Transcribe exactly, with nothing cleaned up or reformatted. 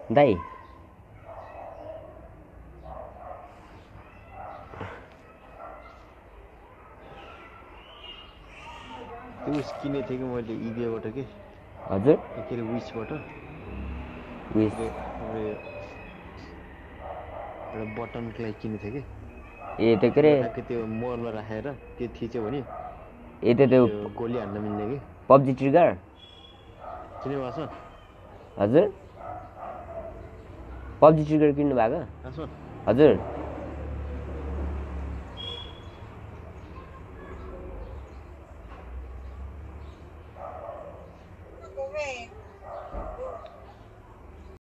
दाइ त्यो उस किनेको थिएँ कि मैले इबेबाट के हजुर के अरे विसबाट विस एउटा बटनको लागि किनेको थिएँ कि ए त्यो के अरे ठ्याक्कै त्यो मोरमा राखेर त्यो थिच्यो भने ए त्यो त्यो त्यो गोली हान्न मिल्ने कि पब्जी ट्रिगर चिन्नु भएको छ हजुर पब्जी ट्रिगर किन्नु भएको आसमा हजुर